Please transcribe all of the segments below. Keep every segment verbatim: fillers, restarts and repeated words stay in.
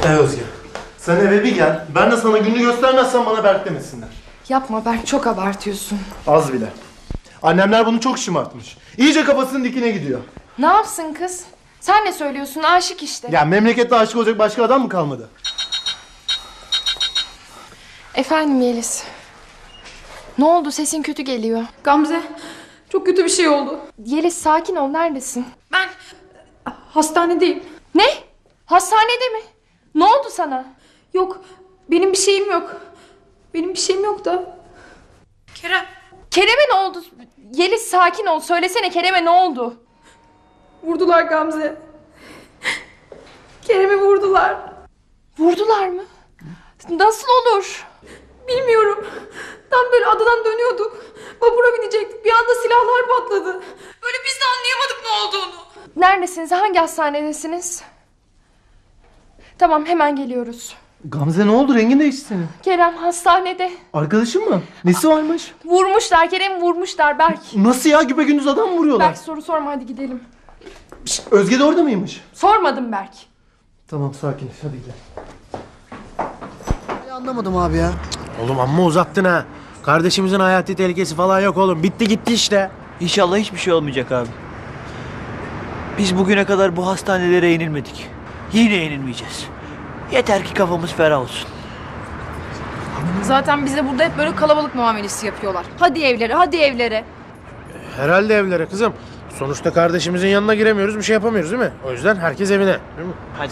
He Özge. Sen eve bir gel. Ben de sana gününü göstermezsem bana Berk demesinler. Yapma Berk, çok abartıyorsun. Az bile. Annemler bunu çok şımartmış. İyice kafasının dikine gidiyor. Ne yapsın kız? Sen ne söylüyorsun? Aşık işte. Ya memlekette aşık olacak başka adam mı kalmadı? Efendim Yeliz. Ne oldu? Sesin kötü geliyor. Gamze, çok kötü bir şey oldu. Yeliz sakin ol. Neredesin? Ben hastanedeyim. Ne? Hastanede mi? Ne oldu sana? Yok, benim bir şeyim yok. Benim bir şeyim yok da. Kerem. Kerem'e ne oldu? Yeliz sakin ol. Söylesene Kerem'e ne oldu? Vurdular Gamze. Kerem'i vurdular. Vurdular mı? Nasıl olur? Bilmiyorum. Tam böyle adadan dönüyorduk. Vapura binecektik. Bir anda silahlar patladı. Böyle biz de anlayamadık ne olduğunu. Neredesiniz? Hangi hastanedesiniz? Tamam, hemen geliyoruz. Gamze ne oldu? Rengin değişti senin. Kerem hastanede. Arkadaşın mı? Nesi varmış? Vurmuşlar, Kerem'i vurmuşlar Berk. Nasıl ya? Güpegündüz adam mı vuruyorlar? Berk soru sorma, hadi gidelim. Şişt, Özge de orada mıymış? Sormadım Berk. Tamam sakin. Hadi gidelim. Anlamadım abi ya. Oğlum amma uzattın ha. Kardeşimizin hayati tehlikesi falan yok oğlum. Bitti gitti işte. İnşallah hiçbir şey olmayacak abi. Biz bugüne kadar bu hastanelere yenilmedik. Yine yenilmeyeceğiz. Yeter ki kafamız ferah olsun. Zaten bize burada hep böyle kalabalık muamelesi yapıyorlar. Hadi evlere, hadi evlere. Herhalde evlere kızım. Sonuçta kardeşimizin yanına giremiyoruz, bir şey yapamıyoruz değil mi? O yüzden herkes evine. Değil mi? Hadi.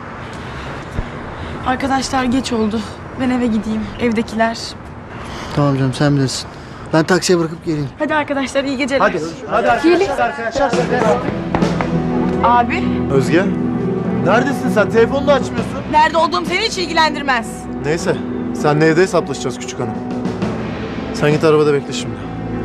Arkadaşlar geç oldu. Ben eve gideyim. Evdekiler. Tamam canım sen bilirsin. Ben taksiye bırakıp geleyim. Hadi arkadaşlar iyi geceler. Hadi. Hadi arkadaşlar. arkadaşlar. Abi Özge. Neredesin sen? Telefonunu açmıyorsun. nerede olduğum seni hiç ilgilendirmez. Neyse. Seninle evde hesaplaşacağız küçük hanım. Sen git arabada bekle şimdi.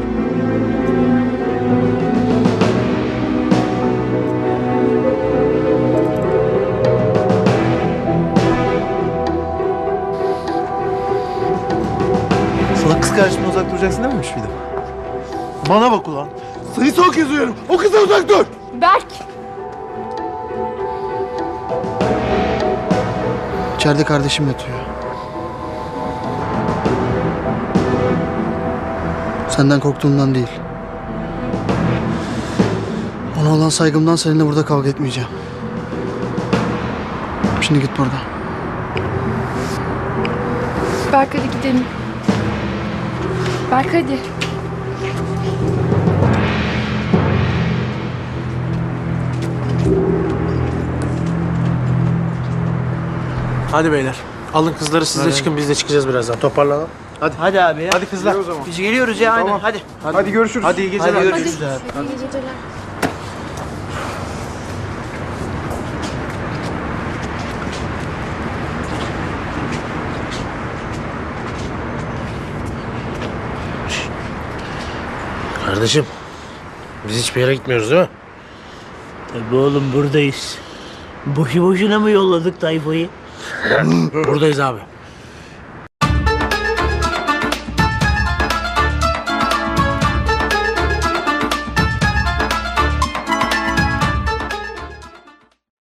Sana kız kardeşimden uzak duracaksın dememiş miydim? Bana bak ulan. Sayısı o kez uyarım. O kızdan uzak dur. Berk! İçeride kardeşim yatıyor. Senden korktuğumdan değil. Ona olan saygımdan seninle burada kavga etmeyeceğim. Şimdi git buradan. Berk hadi gidelim. Berk hadi. Hadi beyler. Alın kızları siz de çıkın, biz de çıkacağız birazdan. Toparlanalım. Hadi. Hadi abi ya. Hadi kızlar. Biz geliyoruz ya aynen. Hadi. Hadi. Hadi görüşürüz. Hadi iyi geceler. Hadi görüşürüz. İyi geceler. Kardeşim, biz hiçbir yere gitmiyoruz değil mi? Tabii oğlum buradayız. Boşu boşuna mı yolladık tayfayı? Buradayız abi.